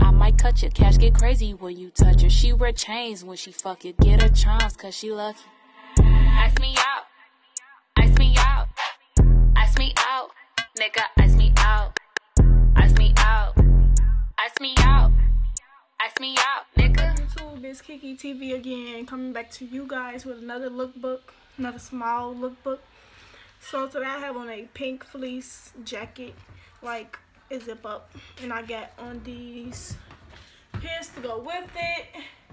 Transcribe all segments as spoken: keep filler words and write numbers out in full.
I might cut your cash, get crazy when you touch her. She wear chains when she fuck you, get her charms cause she lucky. Ice me out, ice me out, ice me out, nigga, ice me out, ice me out, ice me out, ice me out, nigga. YouTube, it's Kiki T V again, coming back to you guys with another lookbook, another small lookbook. So today I have on a pink fleece jacket, like a zip up, and I got on these pants to go with it.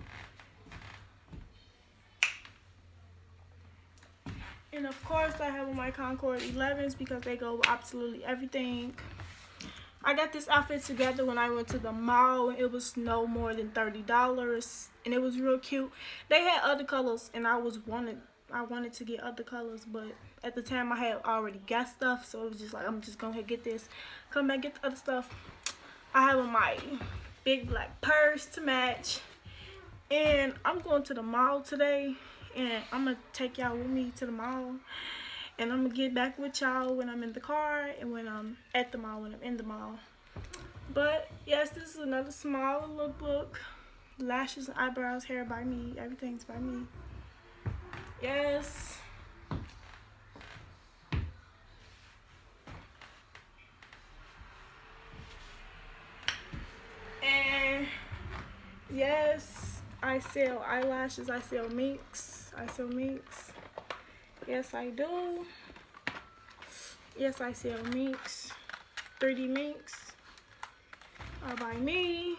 And of course I have on my Concord elevens because they go with absolutely everything. I got this outfit together when I went to the mall. It was no more than thirty dollars and it was real cute. They had other colors and I was wanted I wanted to get other colors, but at the time I had already got stuff, so it was just like, I'm just gonna get this, come back get the other stuff. I have on my big black purse to match, and I'm going to the mall today, and I'm gonna take y'all with me to the mall, and I'm gonna get back with y'all when I'm in the car and when I'm at the mall, when I'm in the mall. But yes, this is another small lookbook. Lashes and eyebrows, hair by me, everything's by me. Yes. And yes, I sell eyelashes, I sell minks, I sell minks. Yes, I do. Yes, I sell minks. three D minks are by me.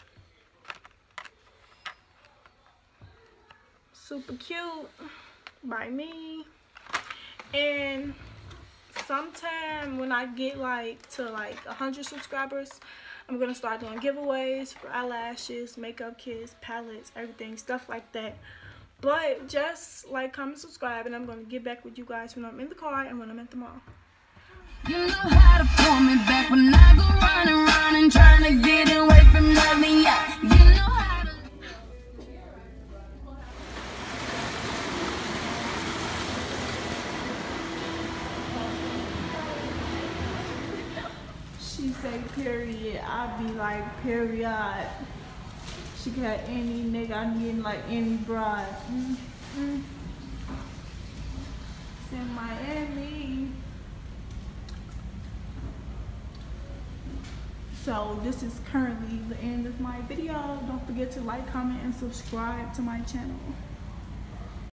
Super cute by me. And sometime when I get like to like a hundred subscribers, I'm gonna start doing giveaways for eyelashes, makeup kits, palettes, everything, stuff like that. But just like, comment, subscribe, and I'm gonna get back with you guys when I'm in the car and when I'm at the mall. You know how to pull me back when I go running, running, trying to get away from loving ya. You know how to. She say period, I be like period. She got any nigga, I'm getting like any bride. Mm -hmm. It's in Miami. So this is currently the end of my video. Don't forget to like, comment, and subscribe to my channel.